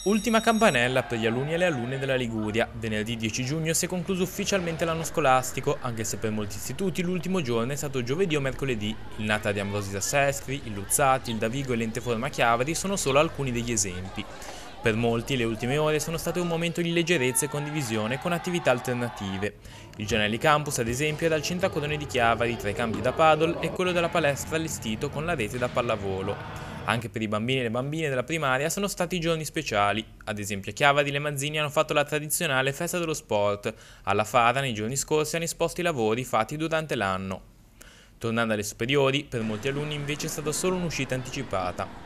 Ultima campanella per gli alunni e le alunne della Liguria. Venerdì 10 giugno si è concluso ufficialmente l'anno scolastico, anche se per molti istituti l'ultimo giorno è stato giovedì o mercoledì. Il Nata di Ambrosi da Sestri, il Luzzati, il Davigo e l'Enteforma Chiavari sono solo alcuni degli esempi. Per molti le ultime ore sono state un momento di leggerezza e condivisione con attività alternative. Il Gianelli Campus, ad esempio, è dal centracordone di Chiavari tra i campi da paddle e quello della palestra allestito con la rete da pallavolo. Anche per i bambini e le bambine della primaria sono stati giorni speciali. Ad esempio a Chiavari le Mazzini hanno fatto la tradizionale festa dello sport. Alla Fara nei giorni scorsi hanno esposto i lavori fatti durante l'anno. Tornando alle superiori, per molti alunni invece è stata solo un'uscita anticipata.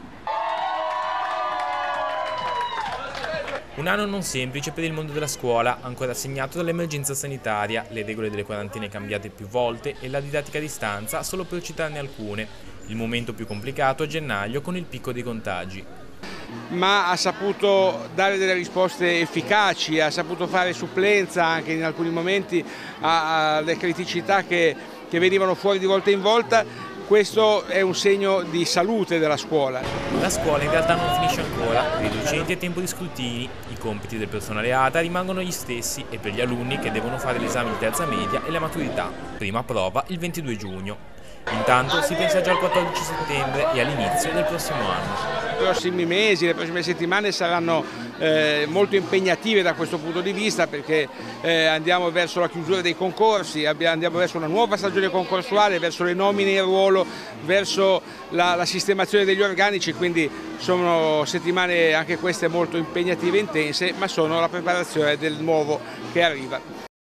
Un anno non semplice per il mondo della scuola, ancora segnato dall'emergenza sanitaria, le regole delle quarantene cambiate più volte e la didattica a distanza, solo per citarne alcune. Il momento più complicato a gennaio con il picco dei contagi. Ma ha saputo dare delle risposte efficaci, ha saputo fare supplenza anche in alcuni momenti alle criticità che venivano fuori di volta in volta. Questo è un segno di salute della scuola. La scuola in realtà non finisce ancora, per i docenti è tempo di scrutini, i compiti del personale ATA rimangono gli stessi e per gli alunni che devono fare l'esame di terza media e la maturità, prima prova il 22 giugno. Intanto si pensa già al 14 settembre e all'inizio del prossimo anno. I prossimi mesi, le prossime settimane saranno molto impegnative da questo punto di vista perché andiamo verso la chiusura dei concorsi, andiamo verso una nuova stagione concorsuale, verso le nomine in ruolo, verso la sistemazione degli organici, quindi sono settimane anche queste molto impegnative e intense, ma sono la preparazione del nuovo che arriva.